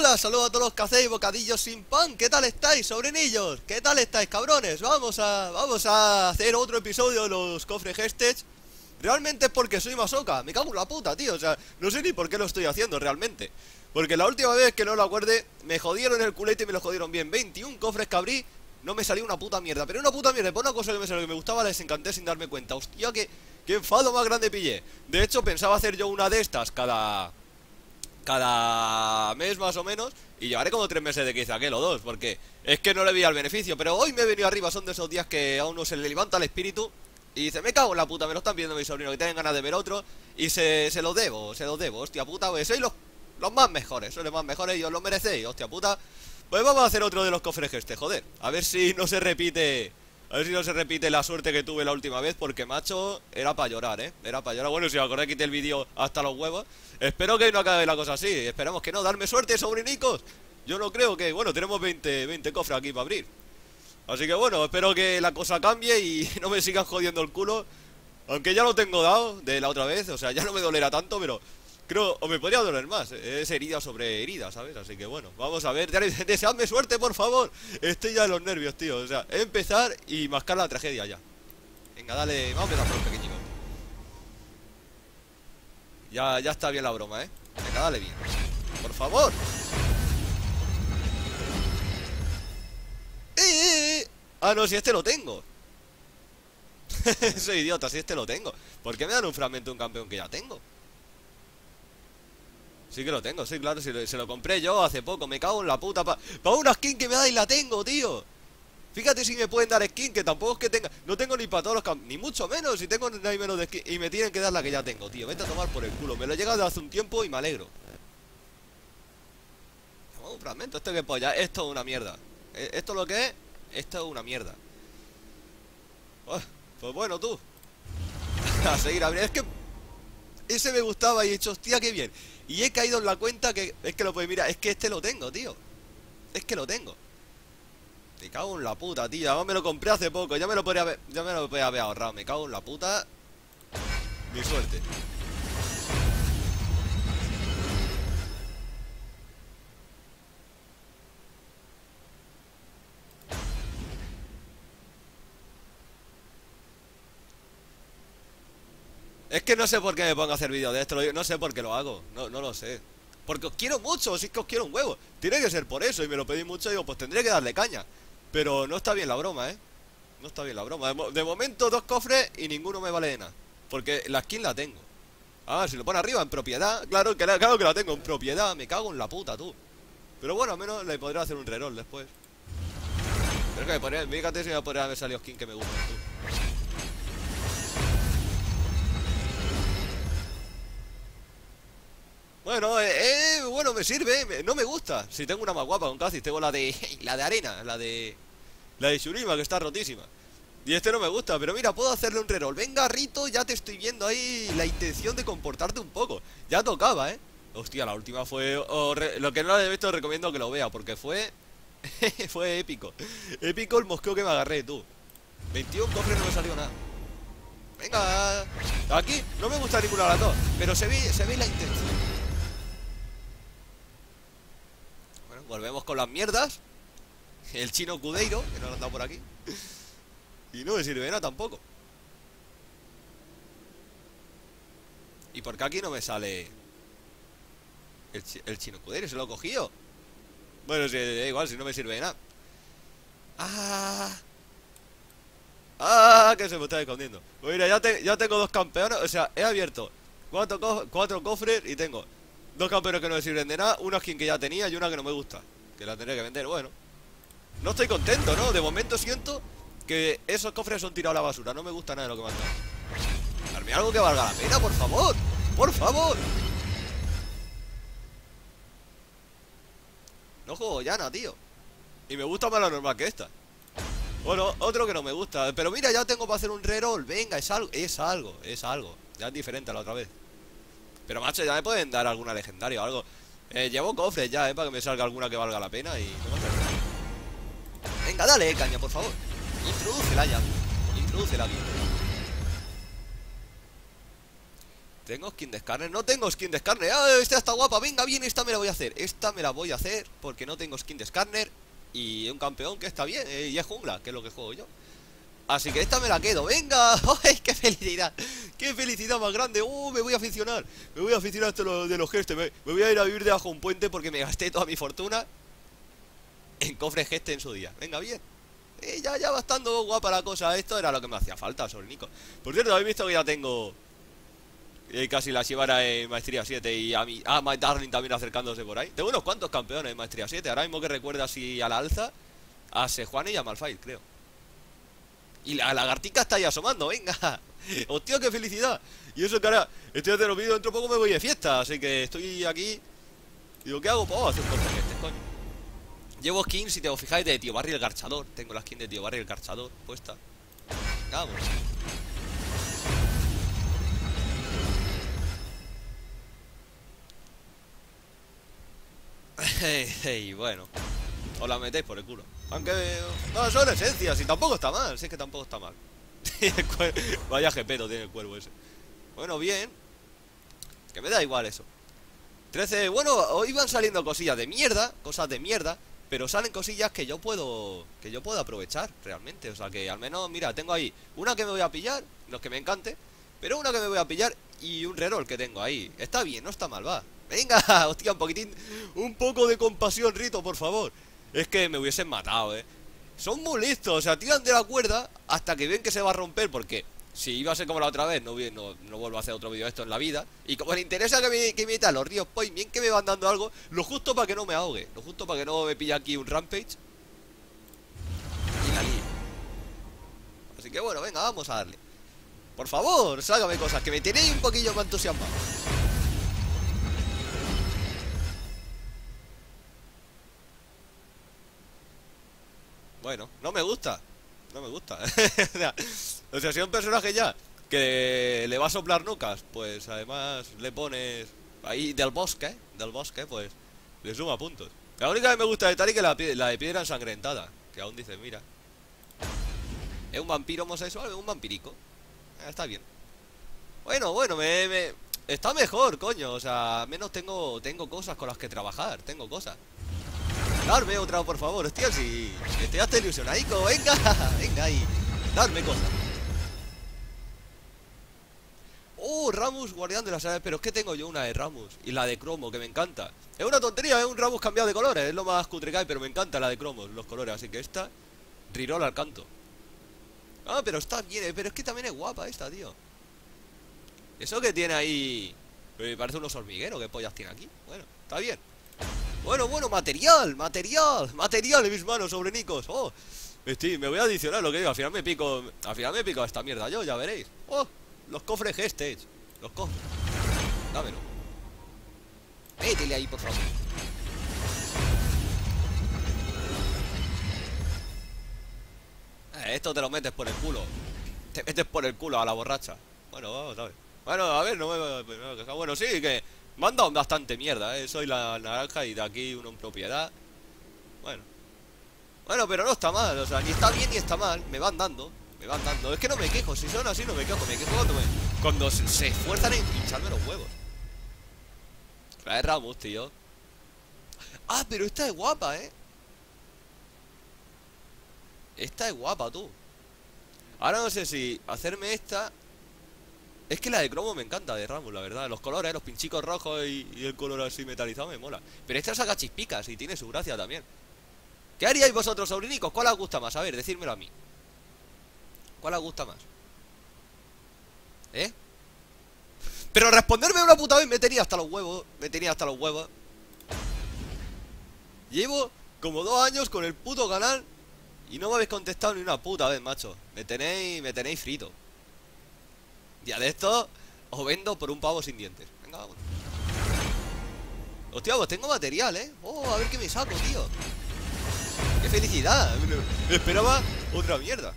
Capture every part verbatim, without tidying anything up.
Hola, saludos a todos los que hacéis bocadillos sin pan. ¿Qué tal estáis, sobrinillos? ¿Qué tal estáis, cabrones? Vamos a, vamos a hacer otro episodio de los cofres Hestage. Realmente es porque soy masoca. Me cago en la puta, tío. O sea, no sé ni por qué lo estoy haciendo realmente. Porque la última vez que no lo acuerde, me jodieron el culete y me lo jodieron bien. veintiún cofres que abrí, no me salió una puta mierda. Pero una puta mierda, por una cosa que me salió que me gustaba, la desencanté sin darme cuenta. Hostia, que, qué enfado más grande pillé. De hecho, pensaba hacer yo una de estas cada... Cada mes más o menos. Y llevaré como tres meses de que hice aquel o dos, porque es que no le vi al beneficio. Pero hoy me he venido arriba, son de esos días que a uno se le levanta el espíritu y dice, me cago en la puta, me lo están viendo mi sobrino, que tienen ganas de ver otro. Y se, se lo debo, se lo debo, hostia puta, pues sois los, los más mejores, sois los más mejores y os lo merecéis, hostia puta. Pues vamos a hacer otro de los cofres este, joder. A ver si no se repite... A ver si no se repite la suerte que tuve la última vez, porque, macho, era para llorar, ¿eh? Era para llorar. Bueno, si me acordé, quité el vídeo hasta los huevos. Espero que no acabe la cosa así. Esperamos que no. Darme suerte, sobrinicos. Yo no creo que... Bueno, tenemos veinte, veinte cofres aquí para abrir. Así que, bueno, espero que la cosa cambie y no me sigan jodiendo el culo. Aunque ya lo tengo dado de la otra vez. O sea, ya no me dolerá tanto, pero... Creo, o me podría doler más. Es herida sobre herida, ¿sabes? Así que bueno, vamos a ver. Deseadme suerte, por favor. Estoy ya de los nervios, tío. O sea, empezar y mascar la tragedia ya. Venga, dale. Vamos a empezar por un pequeñito. Ya, ya está bien la broma, ¿eh? Venga, dale bien. Por favor. ¡Eh, eh, eh! Ah, no, si este lo tengo. Soy idiota, si este lo tengo. ¿Por qué me dan un fragmento de un campeón que ya tengo? Sí que lo tengo, sí, claro, si lo, se lo compré yo hace poco. Me cago en la puta. Para pa una skin que me dais la tengo, tío. Fíjate si me pueden dar skin, que tampoco es que tenga. No tengo ni para todos los campeones, ni mucho menos. Si tengo ni menos de skin. Y me tienen que dar la que ya tengo, tío. Vete a tomar por el culo. Me lo he llegado hace un tiempo y me alegro. Oh, un fragmento, esto que polla. Esto es una mierda. Esto lo que es, esto es una mierda. Oh, pues bueno, tú. A seguir abriendo. Es que ese me gustaba y he dicho, hostia, qué bien. Y he caído en la cuenta que... Es que lo puedes mirar, es que este lo tengo, tío. Es que lo tengo. Te cago en la puta, tío. Además me lo compré hace poco. Ya me lo podría haber, ya me lo podría haber ahorrado. Me cago en la puta. Mi suerte. Es que no sé por qué me pongo a hacer vídeos de esto. No sé por qué lo hago. No, no lo sé. Porque os quiero mucho, si es que os quiero un huevo. Tiene que ser por eso, y me lo pedí mucho y digo, pues tendré que darle caña. Pero no está bien la broma, ¿eh? No está bien la broma. De, mo de momento dos cofres y ninguno me vale de nada. Porque la skin la tengo. Ah, si lo pone arriba en propiedad. Claro que la, claro que la tengo en propiedad. Me cago en la puta, tú. Pero bueno, al menos le podré hacer un reroll después. Pero que me podría, fíjate si me podría haber salido skin que me gusta, tú. Bueno, eh, eh, bueno, me sirve, me, no me gusta. Si tengo una más guapa con Kha'Zix, tengo la de la de arena, la de la de Shurima, que está rotísima. Y este no me gusta, pero mira, puedo hacerle un reroll. Venga, Rito, ya te estoy viendo ahí la intención de comportarte un poco. Ya tocaba, ¿eh? Hostia, la última fue... Oh, re, lo que no lo he visto, recomiendo que lo vea, porque fue... fue épico. Épico el mosqueo que me agarré, tú. veintiún cofres, no me salió nada. Venga. Aquí no me gusta ninguna de las dos, pero se ve, se ve la intención. Volvemos con las mierdas. El chino Cudeiro, que no lo han dado por aquí. Y no me sirve nada tampoco. ¿Y por qué aquí no me sale el, chi el chino Cudeiro? ¿Se lo he cogido? Bueno, si, da igual, si no me sirve de nada. ¡Ah! ¡Ah! Que se me está escondiendo. Pues mira, ya, te ya tengo dos campeones. O sea, he abierto cuatro, co cuatro cofres y tengo dos campeones que no me sirven de nada. Una skin que ya tenía y una que no me gusta, que la tendré que vender. Bueno, no estoy contento, ¿no? De momento siento que esos cofres son tirados a la basura. No me gusta nada de lo que me han dado. Darme algo que valga la pena, por favor. Por favor. No juego llana, tío. Y me gusta más la normal que esta. Bueno, otro que no me gusta. Pero mira, ya tengo para hacer un reroll. Venga, es algo, es algo, es algo. Ya es diferente a la otra vez. Pero macho, ya me pueden dar alguna legendaria o algo. eh, Llevo cofres ya, eh, para que me salga alguna que valga la pena. Y no me hace... Venga, dale, caña, por favor. Introdúcela ya. Introdúcela bien. Tengo skin de Skarner, no tengo skin de Skarner. ¡Ah, esta está guapa! Venga, bien, esta me la voy a hacer. Esta me la voy a hacer porque no tengo skin de Skarner. Y un campeón que está bien, eh, y es jungla, que es lo que juego yo. Así que esta me la quedo, venga. ¡Ay, qué felicidad! ¡Qué felicidad más grande! ¡Uh, me voy a aficionar! Me voy a aficionar a esto de los, de los gestes. me, me voy a ir a vivir debajo de un puente porque me gasté toda mi fortuna en cofre geste en su día. Venga, bien. Eh, ya, ya va estando guapa la cosa. Esto era lo que me hacía falta, sobre Nico. Por cierto, habéis visto que ya tengo eh, casi la Shivara en Maestría siete. Y a mi a My Darling también acercándose por ahí. Tengo unos cuantos campeones en Maestría siete. Ahora mismo que recuerda así a la alza, a Sejuani y a Malphite, creo. Y la lagartica está ahí asomando, venga. Hostia, qué felicidad. Y eso que ahora estoy haciendo los vídeos, dentro de poco me voy de fiesta. Así que estoy aquí. Digo, ¿qué hago? Pues vamos a hacer un cofre geste, coño. Llevo skins, si te os fijáis, de Tío Barry el Garchador. Tengo la skin de Tío Barry el Garchador puesta. Vamos. Hey, hey, bueno. Os la metéis por el culo. Aunque no, son esencias y tampoco está mal. Si es que tampoco está mal. Vaya jepeto tiene el cuervo ese. Bueno, bien. Que me da igual eso. trece, bueno, hoy van saliendo cosillas de mierda. Cosas de mierda. Pero salen cosillas que yo puedo Que yo puedo aprovechar realmente. O sea que al menos, mira, tengo ahí una que me voy a pillar, los que me encante. Pero una que me voy a pillar y un reroll que tengo ahí. Está bien, no está mal, va. Venga, hostia, un poquitín. Un poco de compasión, Rito, por favor. Es que me hubiesen matado, eh. Son muy listos, o sea, tiran de la cuerda hasta que ven que se va a romper. Porque si iba a ser como la otra vez, no, no, no vuelvo a hacer otro vídeo de esto en la vida. Y como me interesa que me, que me metan los ríos point, bien que me van dando algo, lo justo para que no me ahogue, lo justo para que no me pille aquí un rampage y la líe. Así que bueno, venga, vamos a darle. Por favor, sácame cosas, que me tenéis un poquillo más entusiasmado. Bueno, no me gusta. No me gusta. O sea, si es un personaje ya que le va a soplar nucas, pues además le pones ahí del bosque, del bosque, pues le suma puntos. La única que me gusta de Tari es la, la de piedra ensangrentada, que aún dice, mira, es un vampiro homosexual, es un vampirico. Eh, está bien. Bueno, bueno, me, me está mejor, coño. O sea, al menos tengo, tengo cosas con las que trabajar, tengo cosas. Darme otra, por favor, hostia, si estoy hasta ilusionadico, venga, venga ahí, darme cosas. Oh, Ramus, guardián de las aves, pero es que tengo yo una de Ramus y la de Cromo, que me encanta. Es una tontería, es un Ramus cambiado de colores, es lo más cutre que hay, pero me encanta la de Cromos, los colores, así que esta, reroll al canto. Ah, pero está bien, pero es que también es guapa esta, tío. Eso que tiene ahí, me parece unos hormigueros, ¿qué pollas tiene aquí? Bueno, está bien. Bueno, bueno, material, material, material en mis manos, sobre Nicos. Oh, estoy, me voy a adicionar lo que digo. Al final me pico, al final me pico esta mierda yo, ya veréis. Oh, los cofres gestes, los cofres. Dámelo. Métele ahí, por favor. Eh, esto te lo metes por el culo. Te metes por el culo a la borracha. Bueno, vamos a ver. Bueno, a ver, no me, me, me, me bueno, sí, que me han dado bastante mierda, eh. Soy la naranja y de aquí uno en propiedad. Bueno. Bueno, pero no está mal, o sea, ni está bien ni está mal. Me van dando, me van dando. Es que no me quejo, si son así no me quejo. Me quejo cuando, me, cuando se, se esfuerzan en pincharme los huevos. Trae Ramus, tío. Ah, pero esta es guapa, eh. Esta es guapa, tú. Ahora no sé si hacerme esta. Es que la de cromo me encanta de Ramus, la verdad. Los colores, los pinchicos rojos y, y el color así metalizado me mola. Pero esta saca chispicas y tiene su gracia también. ¿Qué haríais vosotros, sobrinicos? ¿Cuál os gusta más? A ver, decírmelo a mí. ¿Cuál os gusta más? ¿Eh? Pero responderme una puta vez me tenía hasta los huevos. Me tenía hasta los huevos. Llevo como dos años con el puto canal y no me habéis contestado ni una puta vez, macho. Me tenéis, me tenéis frito. Ya de esto os vendo por un pavo sin dientes. Venga, vamos. Hostia, pues tengo material, eh. Oh, a ver qué me saco, tío. ¡Qué felicidad! Esperaba otra mierda.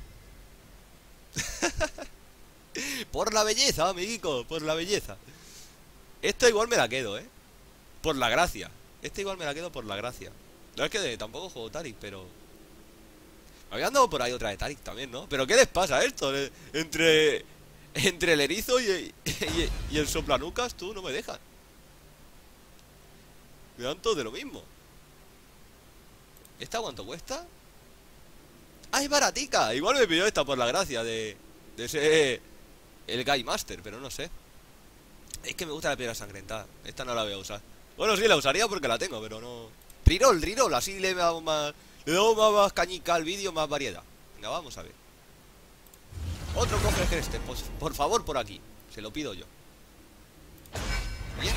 Por la belleza, amiguico, por la belleza. Esta igual me la quedo, eh. Por la gracia. Esta igual me la quedo por la gracia. No es que de, tampoco juego Taric, pero me había andado por ahí otra de Taric también, ¿no? Pero ¿qué les pasa a esto? Entre Entre el erizo y, y, y el soplanucas, tú no me dejas. Me dan todo de lo mismo. ¿Esta cuánto cuesta? ¡Ah, es baratica! Igual me pidió esta por la gracia de, de ser el Guy Master, pero no sé. Es que me gusta la piedra sangrentada. Esta no la voy a usar. Bueno, sí, la usaría porque la tengo, pero no... Reroll, reroll, así le damos más... Le damos más, más cañica al vídeo, más variedad. Venga, vamos a ver. Otro cofre este, pues, por favor, por aquí. Se lo pido yo. Bien.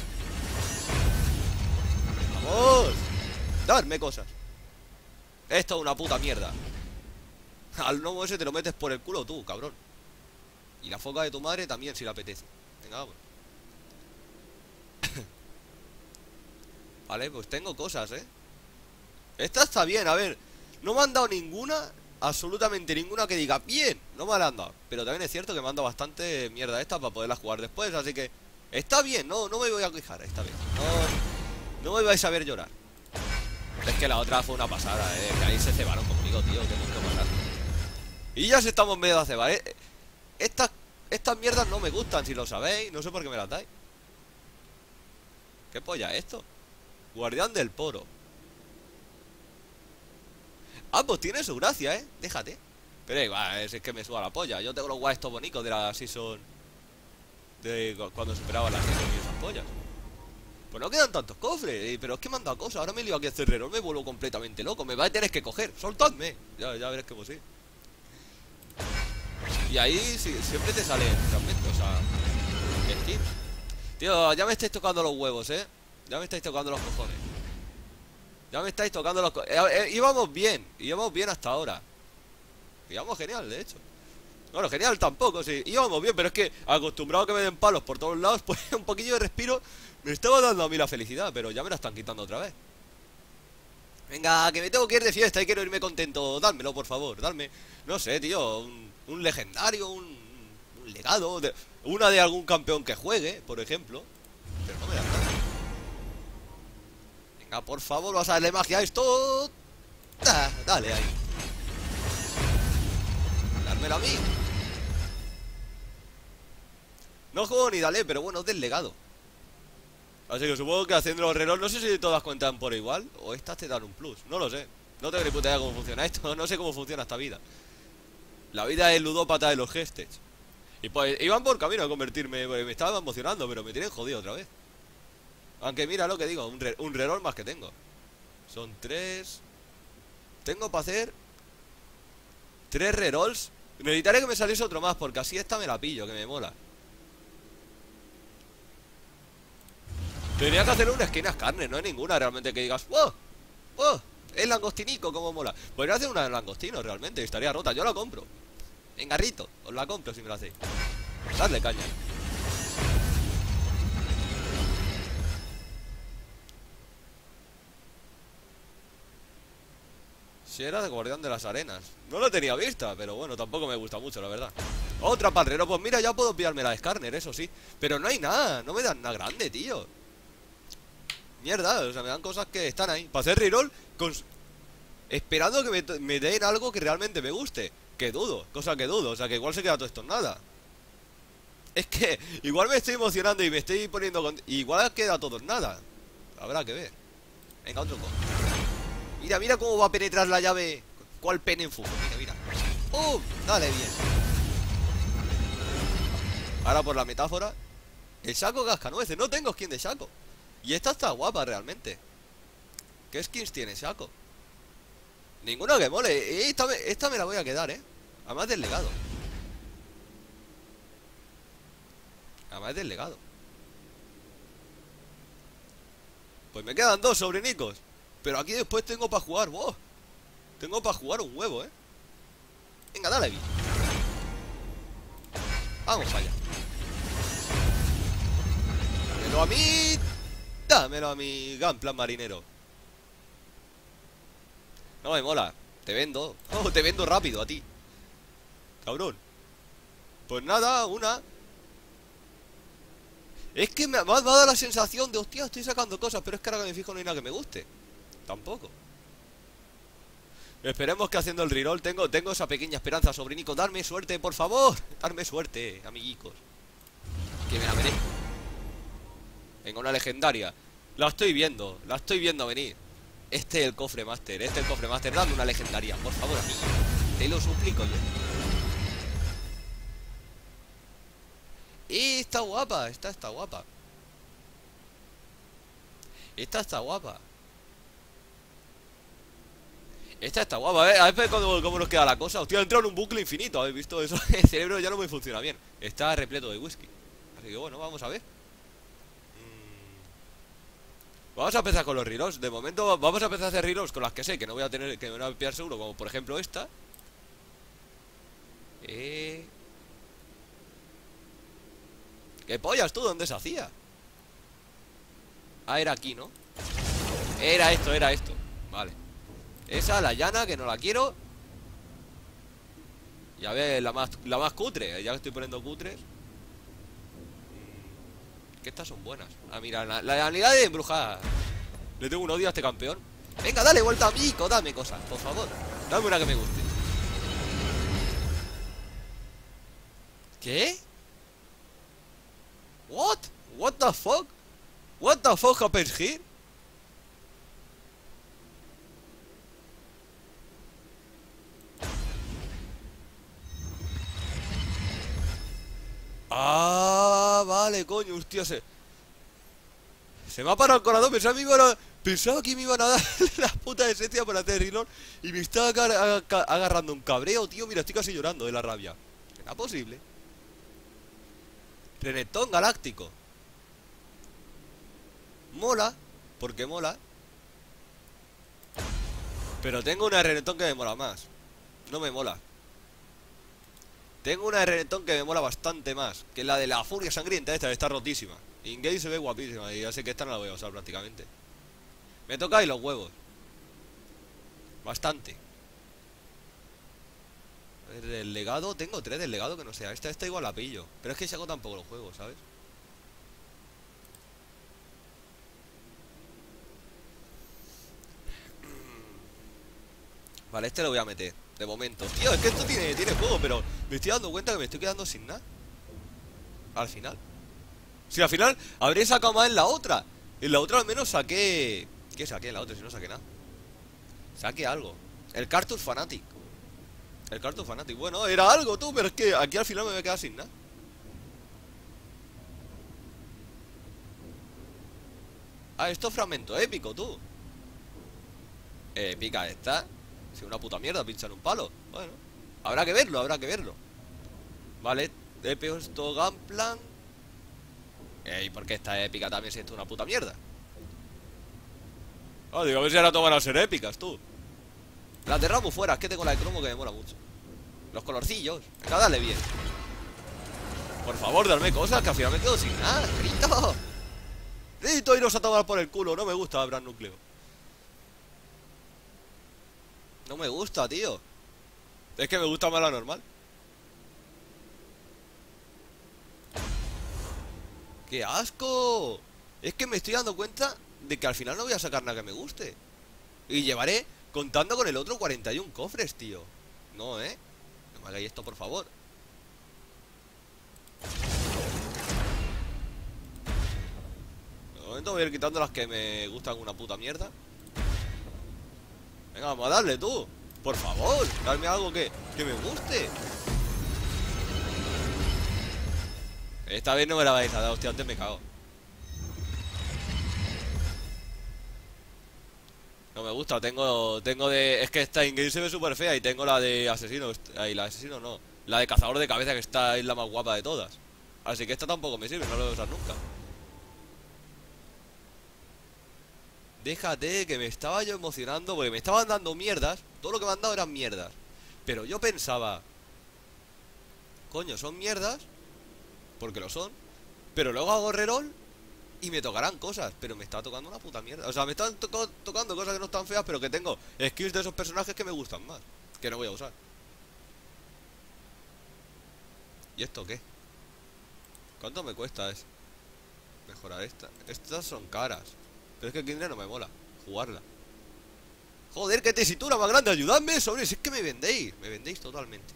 ¡Vamos! Darme cosas. Esto es una puta mierda. Al gnomo ese te lo metes por el culo tú, cabrón. Y la foca de tu madre también, si le apetece. Venga, vamos. Vale, pues tengo cosas, ¿eh? Esta está bien, a ver. No me han dado ninguna, absolutamente ninguna que diga bien, no me la han dado. Pero también es cierto que me han dado bastante mierda esta para poderla jugar después. Así que está bien, no, no me voy a quejar esta vez. No, no me vais a ver llorar. Es que la otra fue una pasada, eh. Que ahí se cebaron conmigo, tío, que tengo que matar. Y ya se estamos medio a cebar, eh. Estas, estas mierdas no me gustan, si lo sabéis. No sé por qué me las dais. ¿Qué polla es esto? Guardián del poro. Ah, pues tiene su gracia, eh. Déjate. Pero igual, es, es que me suba la polla. Yo tengo los guays estos bonitos de la season. De cuando superaba la season y esas pollas. Pues no quedan tantos cofres, pero es que me han dado cosas. Ahora me lío aquí a cerrero, me vuelvo completamente loco. Me va a tener que coger, soltadme. Ya, ya veréis cómo sí. Y ahí sí, siempre te sale realmente, o sea, skins. Tío, ya me estáis tocando los huevos, eh. Ya me estáis tocando los cojones. Ya me estáis tocando los cojones. eh, eh, Íbamos bien, íbamos bien hasta ahora. Íbamos genial, de hecho. Bueno, genial tampoco, sí. Íbamos bien, pero es que acostumbrado a que me den palos por todos lados, pues un poquillo de respiro me estaba dando a mí la felicidad, pero ya me la están quitando otra vez. Venga, que me tengo que ir de fiesta y quiero irme contento. Dármelo, por favor, dárme. No sé, tío, un, un legendario, un, un legado de, una de algún campeón que juegue, por ejemplo. Pero no me dan nada. Venga, por favor, vas a darle magia a esto. Da, dale ahí. Dármelo a mí. No juego ni dale, pero bueno, es del legado. Así que supongo que haciendo los relojes, no sé si todas cuentan por igual o estas te dan un plus, no lo sé. No tengo ni puta idea cómo funciona esto, no sé cómo funciona esta vida. La vida es ludópata de los gestes. Y pues iban por camino a convertirme, me estaba emocionando, pero me tienen jodido otra vez. Aunque mira lo que digo, un, re, un reroll más que tengo. Son tres. Tengo para hacer tres rerolls. Necesitaré que me saliese otro más, porque así esta me la pillo, que me mola. Tenía que hacer una esquina carne, no hay ninguna realmente que digas ¡wow! ¡wow! El langostinico, como mola. Podría hacer una de langostino realmente, estaría rota, yo la compro. Venga, Rito, os la compro si me la hacéis. Dadle caña. Si era de guardián de las arenas. No lo tenía vista, pero bueno, tampoco me gusta mucho, la verdad. Otra parrero, pues mira, ya puedo pillarme la de Skarner, eso sí. Pero no hay nada, no me dan nada grande, tío. Mierda, o sea, me dan cosas que están ahí. Para hacer reroll, con... esperando que me, me den algo que realmente me guste. Que dudo, cosa que dudo, o sea, que igual se queda todo esto en nada. Es que igual me estoy emocionando y me estoy poniendo con... Igual queda todo en nada. Habrá que ver. Venga, otro con. Mira, mira cómo va a penetrar la llave. ¿Cuál pene en fuego? Mira, mira. ¡Uh! Dale, bien. Ahora por la metáfora. El saco cascanueces, no tengo skin de saco. Y esta está guapa realmente. ¿Qué skins tiene saco? Ninguna que mole. Esta me, esta me la voy a quedar, eh. Además del legado. Además del legado. Pues me quedan dos sobrinicos. Pero aquí después tengo para jugar, wow. Tengo para jugar un huevo, eh. Venga, dale bien. Vamos allá. Dámelo a mí. Dámelo a mi Gunplan marinero. No me mola. Te vendo. Oh, te vendo rápido a ti. Cabrón. Pues nada, una. Es que me ha, me ha dado la sensación de, hostia, estoy sacando cosas, pero es que ahora que me fijo no hay nada que me guste. Tampoco. Esperemos que haciendo el reroll tengo, tengo esa pequeña esperanza, sobrinico. Darme suerte, por favor. Darme suerte, amiguicos. Que me la merezco. Venga, una legendaria. La estoy viendo, la estoy viendo venir. Este es el cofre master, este es el cofre master. Dame una legendaria, por favor, amigo. Te lo suplico yo. Y está guapa, esta está guapa. Esta está guapa. Esta está guapa, ¿eh? A ver cómo, cómo nos queda la cosa. Hostia, he entrado en un bucle infinito. ¿Habéis visto eso? El cerebro ya no me funciona bien. Está repleto de whisky. Así que bueno, vamos a ver. mm. Vamos a empezar con los rerolls. De momento vamos a empezar a hacer rerolls con las que sé que no voy a tener, que me van a pillar seguro. Como por ejemplo esta. Eh... ¿Qué pollas tú? ¿Dónde se hacía? Ah, era aquí, ¿no? Era esto, era esto. Vale. Esa, la llana, que no la quiero. Y a ver, la más, la más cutre. Ya que estoy poniendo cutres. Que estas son buenas. Ah, mira, la, la unidad de embrujada. Le tengo un odio a este campeón. Venga, dale vuelta a Mico, dame cosas, por favor. Dame una que me guste. ¿Qué? What? What the fuck? What the fuck happens here? Ah, vale, coño, hostia, se... Se me ha parado el corazón, pensaba, que me iban a... pensaba que me iban a dar la puta esencia para hacer reload. Y me estaba agar agarrando un cabreo, tío, mira, estoy casi llorando de la rabia. ¿Era posible? Renekton galáctico. Mola, porque mola. Pero tengo una de Renekton que me mola más. No me mola. Tengo una de Renekton que me mola bastante más, que es la de la furia sangrienta esta, que está rotísima. In-game se ve guapísima y ya sé que esta no la voy a usar prácticamente. Me toca ahí los huevos. Bastante. El legado, tengo tres del legado que no sea. Esta, esta igual la pillo. Pero es que si hago tampoco los juegos, ¿sabes? Vale, este lo voy a meter. De momento. Tío, es que esto tiene, tiene juego, pero me estoy dando cuenta que me estoy quedando sin nada. Al final. Si al final habría sacado más en la otra. En la otra al menos saqué... ¿Qué saqué en la otra si no saqué nada? Saqué algo. El Cartus Fanatic. El Cartus Fanatic. Bueno, era algo tú, pero es que aquí al final me voy a quedar sin nada. Ah, esto es fragmento épico, tú. Épica esta. Si una puta mierda, pincha en un palo. Bueno, habrá que verlo, habrá que verlo. Vale, he puesto Gunplan. Ey, ¿por qué esta épica también si esto es una puta mierda? Ah, digo, a ver si ahora todas van a ser épicas, tú. Las de Ramu fuera, es que tengo la de cromo que me mola mucho. Los colorcillos, venga, dale bien. Por favor, darme cosas, que al final me quedo sin nada. ¡Grito! ¡Grito! Iros a tomar por el culo, no me gusta hablar núcleo. No me gusta, tío. Es que me gusta más la normal. ¡Qué asco! Es que me estoy dando cuenta de que al final no voy a sacar nada que me guste. Y llevaré, contando con el otro, cuarenta y uno cofres, tío. No, ¿eh? No me hagáis esto, por favor. De momento voy a ir quitando las que me gustan una puta mierda. Venga, vamos a darle, tú. Por favor, darme algo que, que me guste. Esta vez no me la vais a dar, hostia, antes me cago. No me gusta, tengo tengo de... Es que esta in-game se ve súper fea y tengo la de asesino. Ahí, la de asesino no. La de cazador de cabeza, que esta es la más guapa de todas. Así que esta tampoco me sirve, no la voy a usar nunca. Déjate, que me estaba yo emocionando porque me estaban dando mierdas. Todo lo que me han dado eran mierdas. Pero yo pensaba... Coño, son mierdas, porque lo son. Pero luego hago reroll y me tocarán cosas. Pero me está tocando una puta mierda. O sea, me están to tocando cosas que no están feas, pero que tengo skills de esos personajes que me gustan más, que no voy a usar. ¿Y esto qué? ¿Cuánto me cuesta es mejorar esta? Estas son caras. Pero es que Kindred no me mola jugarla. Joder, qué tesitura más grande, ayudadme, sobre, si es que me vendéis. Me vendéis totalmente.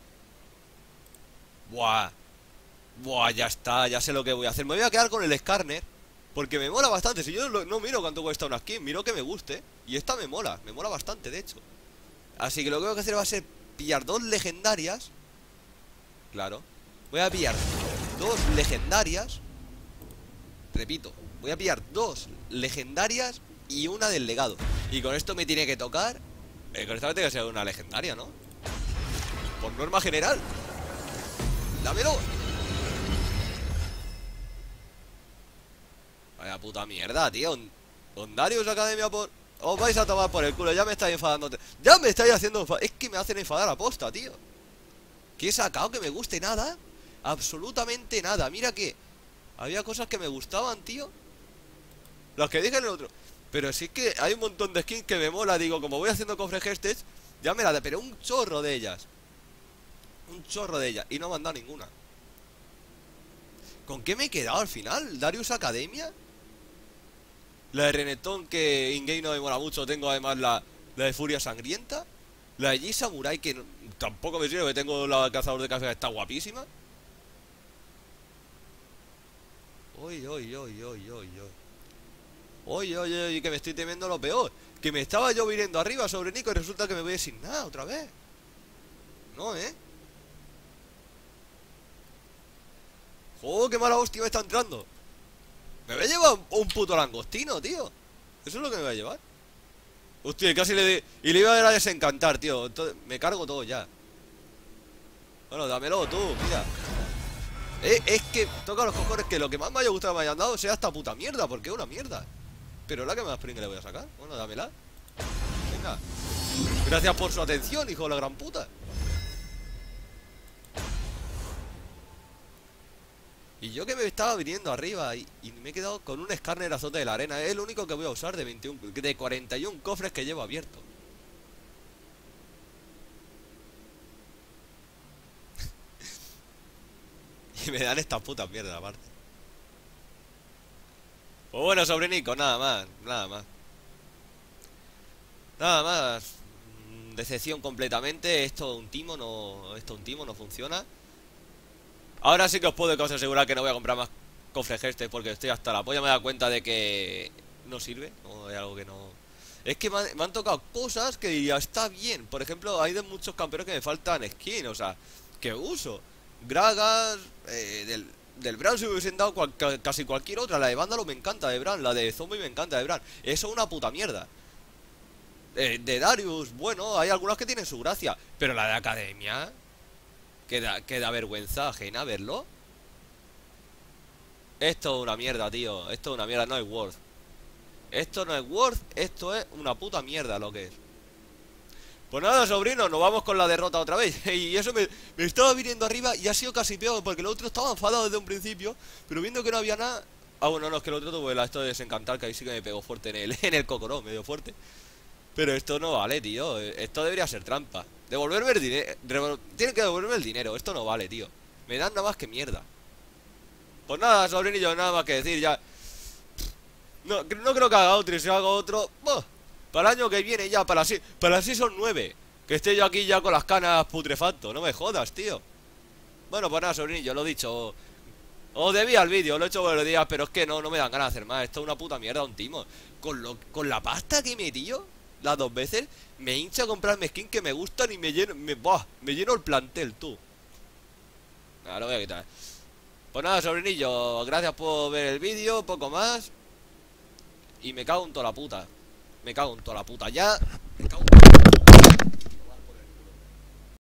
Buah. Buah, ya está, ya sé lo que voy a hacer. Me voy a quedar con el escáner, porque me mola bastante. Si yo no miro cuánto cuesta una skin, miro que me guste. Y esta me mola, me mola bastante, de hecho. Así que lo que voy a hacer va a ser pillar dos legendarias. Claro. Voy a pillar dos legendarias. Repito, voy a pillar dos legendarias y una del legado. Y con esto me tiene que tocar eh, Con esta me tiene que ser una legendaria, ¿no? Por norma general. Dámelo. Vaya puta mierda, tío. Ondarius Academia por... Os vais a tomar por el culo, ya me estáis enfadando. Ya me estáis haciendo enfadar. Es que me hacen enfadar a posta, tío. ¿Qué he sacado que me guste? Nada. Absolutamente nada. Mira que había cosas que me gustaban, tío. Las que dije en el otro. Pero sí que hay un montón de skins que me mola. Digo, como voy haciendo cofre Heritage, ya me la da, pero un chorro de ellas. Un chorro de ellas. Y no me han dado ninguna. ¿Con qué me he quedado al final? ¿Darius Academia? La de Renekton, que in-game no me mola mucho. Tengo además la, la de Furia Sangrienta. La de G Samurai, que no, tampoco me sirve, que tengo la cazador de café, que está guapísima. Uy, uy, uy, uy, uy, uy. Uy, uy, uy, que me estoy temiendo lo peor. Que me estaba yo viniendo arriba sobre Nico y resulta que me voy sin nada otra vez. No, ¿eh? ¡Oh, qué mala hostia me está entrando! Me voy a llevar un puto langostino, tío. Eso es lo que me voy a llevar. Hostia, casi le di... Y le iba a, a desencantar, tío. Entonces, me cargo todo ya. Bueno, dámelo tú, mira. Eh, es que toca los cojones que lo que más me haya gustado me hayan dado sea esta puta mierda, porque es una mierda. Pero es la que más pringue le voy a sacar. Bueno, dámela. Venga. Gracias por su atención, hijo de la gran puta. Y yo que me estaba viniendo arriba y, y me he quedado con un escáner azote de la arena. Es el único que voy a usar de veintiuno, de cuarenta y uno cofres que llevo abierto. Y me dan estas putas mierdas aparte. Pues bueno, sobre Nico, nada más, nada más. Nada más. Decepción completamente. Esto un timo no. Esto un timo no funciona. Ahora sí que os puedo asegurar que no voy a comprar más cofres este, porque estoy hasta la polla. Me he dado cuenta de que no sirve, no es algo que no... Es que me han, me han tocado cosas que diría, está bien. Por ejemplo, hay de muchos campeones que me faltan skins, o sea, que uso Gragas, eh, del, del Bran se me hubiesen dado cual, casi cualquier otra. La de Vándalo me encanta de Bran, la de Zombie me encanta de Bran. Eso es una puta mierda. eh, De Darius, bueno, hay algunas que tienen su gracia, pero la de Academia... Queda, queda vergüenza ajena verlo. Esto es una mierda, tío. Esto es una mierda, no es Worth. Esto no es Worth, esto es una puta mierda lo que es. Pues nada, sobrino, nos vamos con la derrota otra vez. Y eso me, me estaba viniendo arriba y ha sido casi peor, porque el otro estaba enfadado desde un principio, pero viendo que no había nada... Ah, bueno, no, es que el otro tuvo el esto de desencantar, que ahí sí que me pegó fuerte en el, en el cocoró, medio fuerte. Pero esto no vale, tío. Esto debería ser trampa. Devolverme el dinero. Tienen que devolverme el dinero. Esto no vale, tío. Me dan nada más que mierda. Pues nada, sobrinillo, nada más que decir ya. No, no creo que haga otro. Y si hago otro, oh, para el año que viene ya, para así. Para así son nueve. Que esté yo aquí ya con las canas putrefacto. No me jodas, tío. Bueno, pues nada, sobrinillo, lo he dicho. Os debía el vídeo, lo he hecho buenos días, pero es que no, no me dan ganas de hacer más. Esto es una puta mierda, un timo. Con, lo, con la pasta que me dio las dos veces, me hincha a comprarme skins que me gustan y me lleno, me, buah, me lleno el plantel, tú. Ahora lo voy a quitar. Pues nada, sobrinillo, gracias por ver el vídeo, poco más. Y me cago en toda la puta. Me cago en toda la puta, ya. Me cago en...